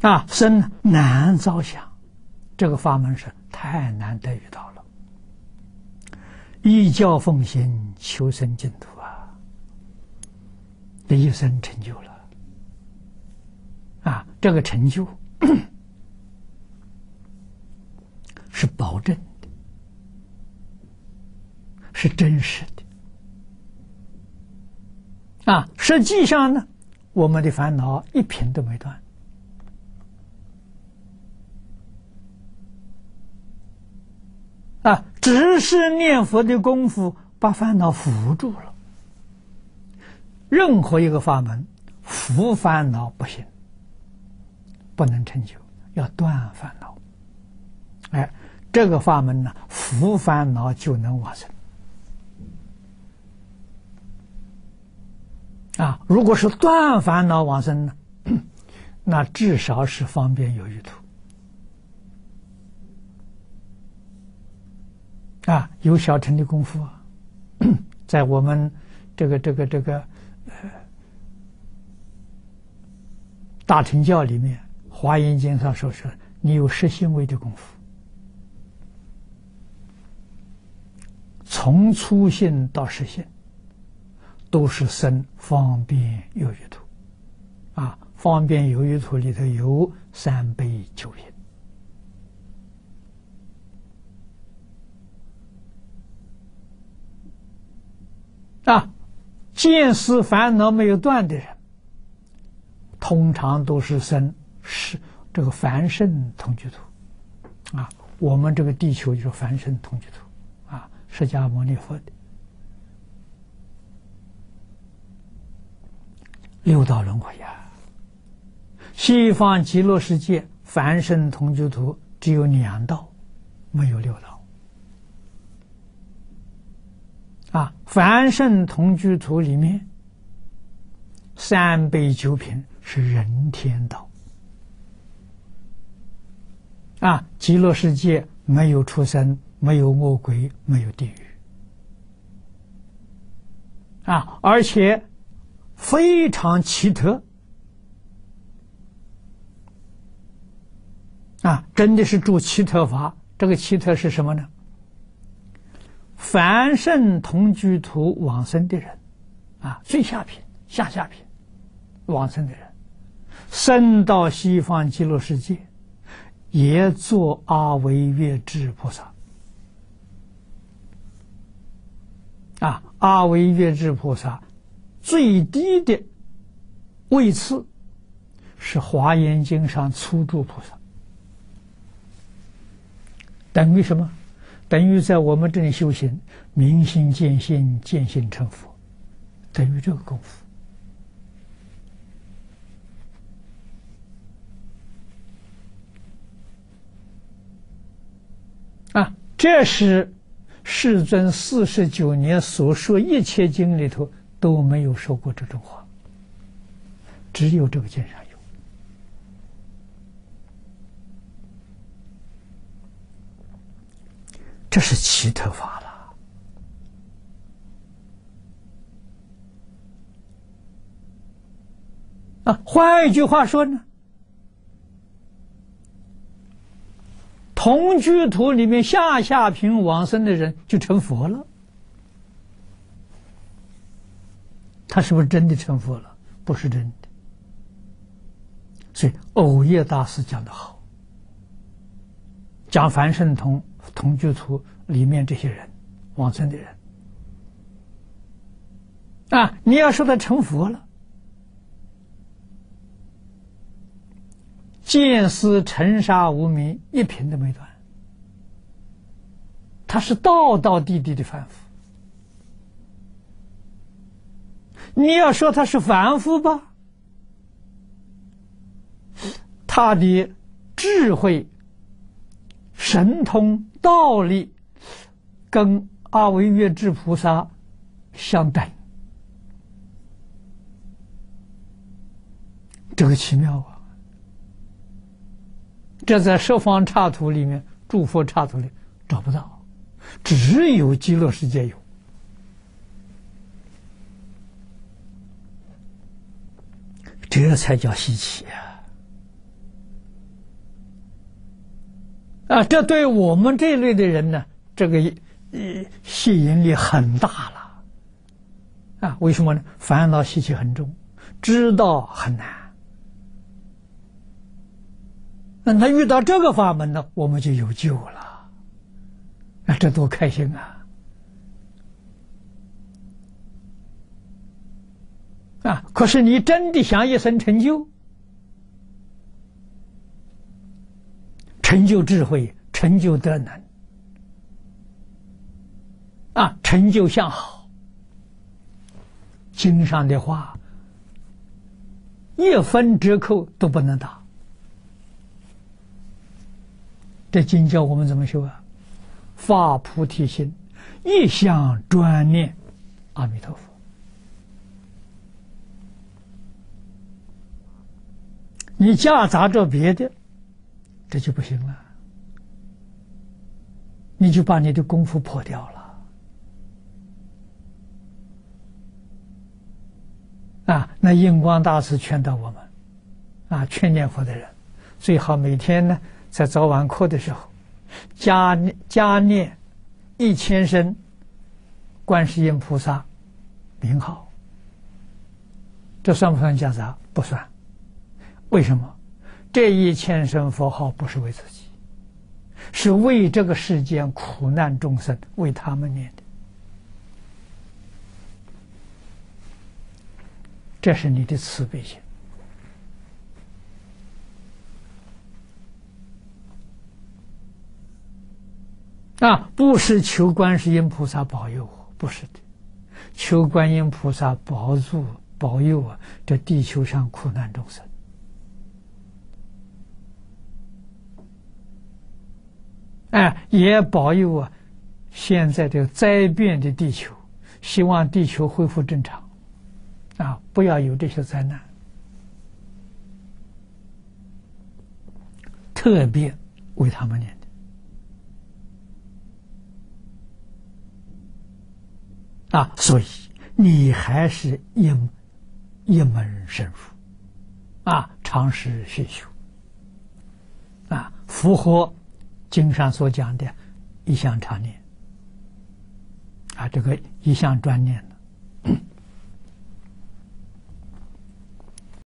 生难遭想，这个法门是太难得遇到了。依教奉行，求生净土这一生成就了这个成就是保证的，是真实的实际上呢，我们的烦恼一品都没断只是念佛的功夫把烦恼扶住了。任何一个法门扶烦恼不行，不能成就，要断烦恼。这个法门呢，扶烦恼就能往生如果是断烦恼往生呢，那至少是方便有余土有小乘的功夫在我们这个大乘教里面，华严经上说是你有10行位的功夫，从初信到实行都是生方便有余土方便有余土里头有3倍9品见思烦恼没有断的人，通常都是生这个凡圣同居土我们这个地球就是凡圣同居土释迦牟尼佛的6道轮回西方极乐世界凡圣同居土只有2道，没有6道凡圣同居土里面3倍9品是人天道极乐世界没有畜生，没有恶鬼，没有地狱而且非常奇特真的是住奇特法。这个奇特是什么呢？凡圣同居土往生的人最下品下品往生的人，升到西方极乐世界也做阿惟越致菩萨阿惟越致菩萨最低的位次是华严经上初住菩萨，等于什么？等于在我们这里修行，明心见性，见性成佛，等于这个功夫这是世尊49年所说一切经里头都没有说过这种话，只有这个经上有这是奇特法了换一句话说呢，同居土里面下品往生的人就成佛了。他是不是真的成佛了？不是真的。所以藕叶大师讲得好，讲凡圣同居土里面这些人往生的人你要说他成佛了，见思尘沙无明一品都没断，他是道道地地的凡夫。你要说他是凡夫吧，他的智慧神通道力跟阿惟越致菩萨相等，这个奇妙这在十方刹土里面，诸佛刹土里找不到，只有极乐世界有。这才叫稀奇这对我们这一类的人呢，这个吸引力很大了。为什么呢？烦恼习气很重，知道很难。那他遇到这个法门呢，我们就有救了。这多开心啊！可是你真的想一生成就，成就智慧，成就德能，成就相好，经上的话一分折扣都不能打。这经教我们怎么修啊？发菩提心，一向专念阿弥陀佛。你夹杂着别的，这就不行了，你就把你的功夫破掉了。那印光大师劝导我们，劝念佛的人，最好每天呢，在早晚课的时候，加念1000声观世音菩萨名号。这算不算夹杂？不算。为什么？这1000声佛号不是为自己，是为这个世间苦难众生，为他们念的。这是你的慈悲心。不是求观世音菩萨保佑我，不是的，求观音菩萨保佑这地球上苦难众生。也保佑现在这个灾变的地球，希望地球恢复正常，不要有这些灾难。特别为他们念的。所以你还是一门深入，常识学修，符合经上所讲的一向常念，这个一向专念